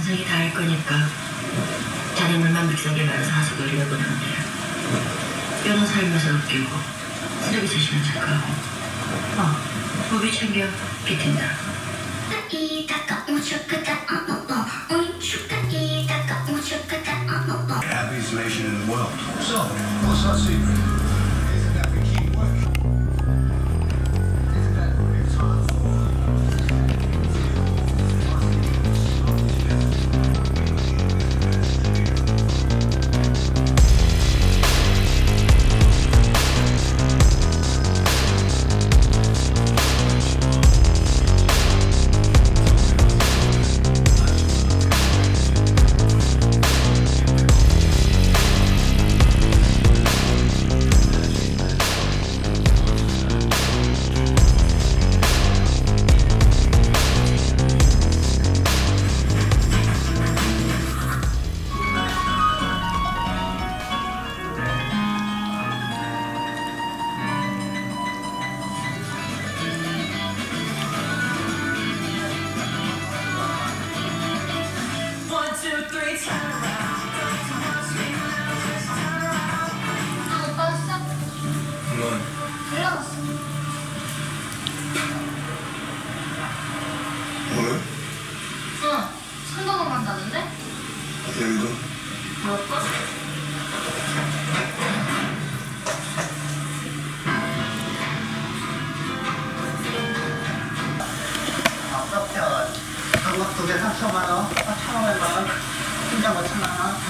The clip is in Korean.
자기 다 할 거니까 자네 물만 믹서기에 말아서 하석을 흘려보내면 돼. 뼈는 삶아서 으깨고 쓰레기 대신에 체크하고 고기 챙겨 비틴다. Happiest nation in the world. So, what's our secret? Isn't that we keep working? Isn't that it's hard 오늘? 산동으로 간다는데? 내일도? 뭐였어? 아깝다. 한국 두개 3,000원, 1,500원, 혼자 뭐 1,000원.